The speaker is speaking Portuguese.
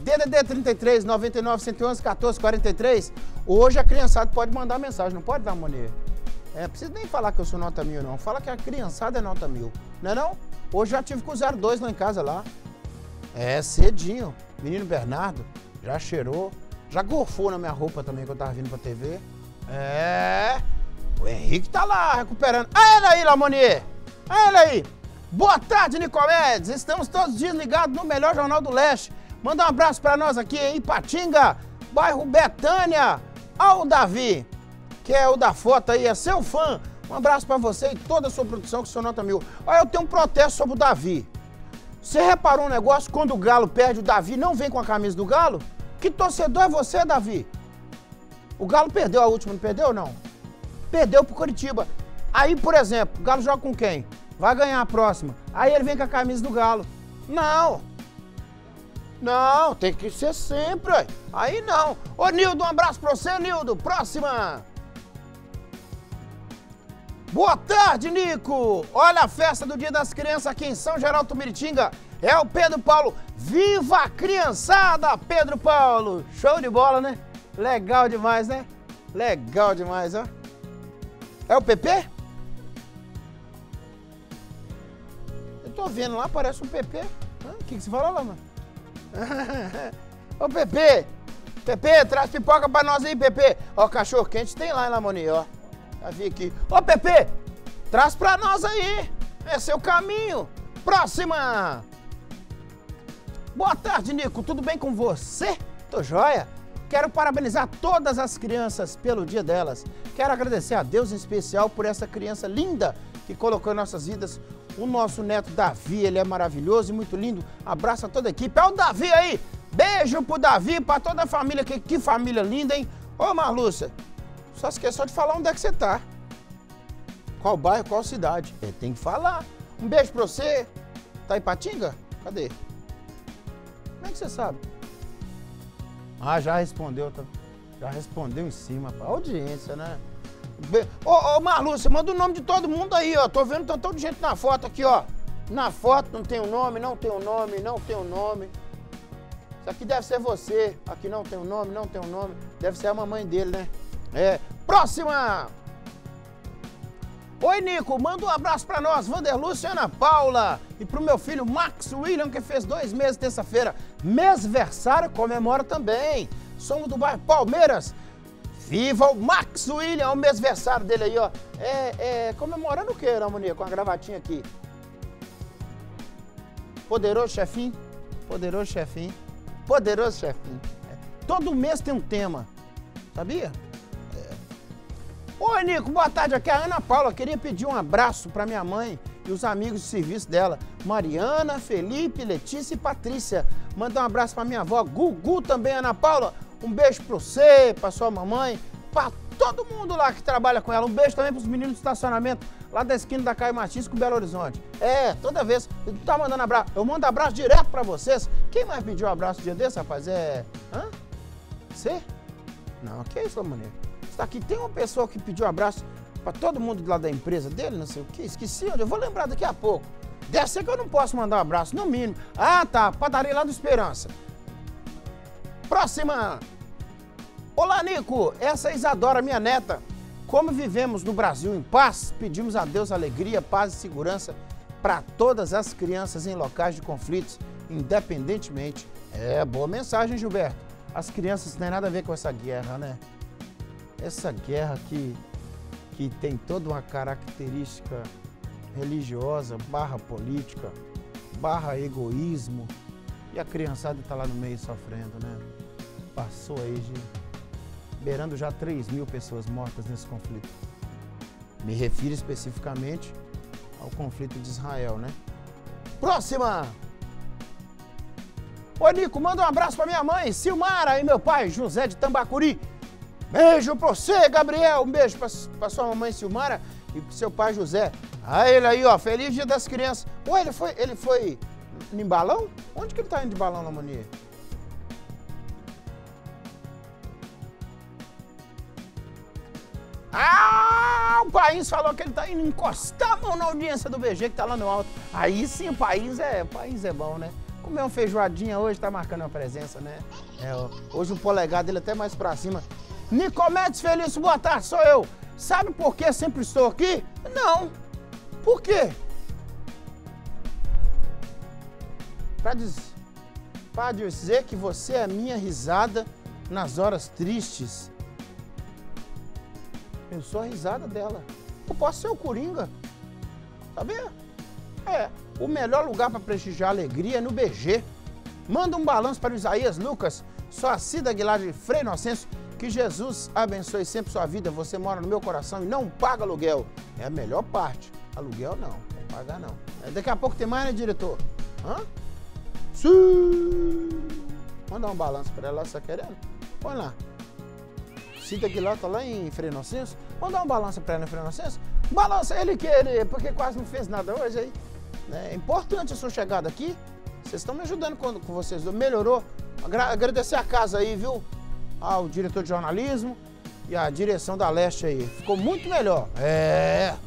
DDD 33, 99, 111, 14, 43. Hoje a criançada pode mandar mensagem, não pode dar maneira. Precisa nem falar que eu sou nota 1000, não. Fala que a criançada é nota 1000, não é não? Hoje já tive com o 02 lá em casa lá. Cedinho. Menino Bernardo já cheirou, já gorfou na minha roupa também que eu tava vindo pra TV. O Henrique tá lá recuperando. Ele aí, Lamonier. Ele aí. Boa tarde, Nicomedes. Estamos todos desligados no melhor Jornal do Leste. Manda um abraço pra nós aqui em Ipatinga, bairro Betânia. Ó o Davi, que é o da foto aí, é seu fã. Um abraço pra você e toda a sua produção, que sou nota 1000. Olha, eu tenho um protesto sobre o Davi. Você reparou um negócio, quando o Galo perde, o Davi não vem com a camisa do Galo? Que torcedor é você, Davi? O Galo perdeu a última, não perdeu, não? Perdeu pro Coritiba. Aí, por exemplo, o Galo joga com quem? Vai ganhar a próxima. Aí ele vem com a camisa do Galo. Não. Não, tem que ser sempre. Aí não. Ô, Nildo, um abraço pra você, Nildo. Próxima. Boa tarde, Nico. Olha a festa do Dia das Crianças aqui em São Geraldo Tumiritinga. É o Pedro Paulo. Viva a criançada, Pedro Paulo. Show de bola, né? Legal demais, né? Legal demais, ó. É o PP? Eu tô vendo lá, parece um PP. O que você falou lá, mano? Ô, PP! PP, traz pipoca pra nós aí, PP. Ó, cachorro quente tem lá em Lamonier, ó. Já vi aqui. Ô, PP, traz pra nós aí. É seu caminho. Próxima! Boa tarde, Nico. Tudo bem com você? Tô joia. Quero parabenizar todas as crianças pelo dia delas. Quero agradecer a Deus em especial por essa criança linda que colocou em nossas vidas. O nosso neto Davi, ele é maravilhoso e muito lindo. Abraço a toda a equipe. Olha o Davi aí. Beijo pro Davi, pra toda a família. Que família linda, hein? Ô, Marlúcia, só esqueceu de falar onde é que você tá. Qual bairro, qual cidade? Tem que falar. Um beijo pra você. Tá em Ipatinga? Cadê? Como é que você sabe? Já respondeu, tá? Já respondeu em cima, a audiência, né? Ô, Marlúcia, manda o nome de todo mundo aí, ó. Tô vendo tanta gente na foto aqui, ó. Na foto não tem o nome, não tem o nome, não tem o nome. Isso aqui deve ser você. Aqui não tem o nome, não tem o nome. Deve ser a mamãe dele, né? Próxima! Oi, Nico, manda um abraço pra nós, Vanderlúcia e Ana Paula. E pro meu filho Max William, que fez 2 meses terça-feira. Mêsversário, comemora também. Somos do bairro Palmeiras. Viva o Max William, o mêsversário dele aí, ó. Comemorando o quê, Lamonier? Com a gravatinha aqui. Poderoso chefinho. Poderoso chefinho. Poderoso chefinho. Todo mês tem um tema. Sabia? Oi, Nico, boa tarde. Aqui é a Ana Paula. Queria pedir um abraço para minha mãe e os amigos de serviço dela. Mariana, Felipe, Letícia e Patrícia. Manda um abraço para minha avó, Gugu também, Ana Paula. Um beijo para você, para sua mamãe, para todo mundo lá que trabalha com ela. Um beijo também para os meninos do estacionamento lá da esquina da Caio Martins com Belo Horizonte. Toda vez tu tá mandando abraço. Eu mando abraço direto para vocês. Quem mais pediu um abraço dia desse, rapaz? Você? Não, que é isso, Lamonier? Aqui tem uma pessoa que pediu um abraço para todo mundo lá da empresa dele, não sei o que, esqueci onde, eu vou lembrar daqui a pouco. Deve ser que eu não posso mandar um abraço, no mínimo. Tá, padaria lá do Esperança. Próxima! Olá, Nico, essa é Isadora, minha neta. Como vivemos no Brasil em paz, pedimos a Deus alegria, paz e segurança para todas as crianças em locais de conflitos, independentemente. Boa mensagem, Gilberto. As crianças não têm nada a ver com essa guerra, né? Essa guerra que tem toda uma característica religiosa, barra política, barra egoísmo, e a criançada está lá no meio sofrendo, né? Passou aí beirando já 3.000 pessoas mortas nesse conflito. Me refiro especificamente ao conflito de Israel, né? Próxima! Ô, Nico, manda um abraço para minha mãe, Silmara, e meu pai, José de Tambacuri. Beijo pra você, Gabriel. Um beijo pra sua mamãe Silmara e pro seu pai José. Ele aí, ó. Feliz Dia das Crianças. Ele foi em balão? Onde que ele tá indo de balão, Lamonier? O país falou que ele tá indo encostar a mão na audiência do BG, que tá lá no alto. Aí sim, o país é bom, né? Comer uma feijoadinha hoje, tá marcando a presença, né? Hoje o polegar dele até mais pra cima. Nicomedes Felício, boa tarde, sou eu. Sabe por que sempre estou aqui? Não. Por quê? Pra dizer que você é a minha risada nas horas tristes. Eu sou a risada dela. Eu posso ser o Coringa. Sabia? O melhor lugar para prestigiar a alegria é no BG. Manda um balanço para o Isaías Lucas, só a Cida Aguilar de Frei Inocêncio. Que Jesus abençoe sempre sua vida. Você mora no meu coração e não paga aluguel. É a melhor parte. Aluguel não pagar não. Daqui a pouco tem mais, né, diretor? Hã? Sim. Manda um balanço para ela, você tá querendo? Põe lá. Cida Aguilar tá lá em Frei Inocêncio. Vamos dar um balanço para ela em Frei Inocêncio? Balança ele porque quase não fez nada hoje aí. É importante a sua chegada aqui. Vocês estão me ajudando com vocês. Melhorou. Agradecer a casa aí, viu? Ao diretor de jornalismo e a direção da Leste aí. Ficou muito melhor.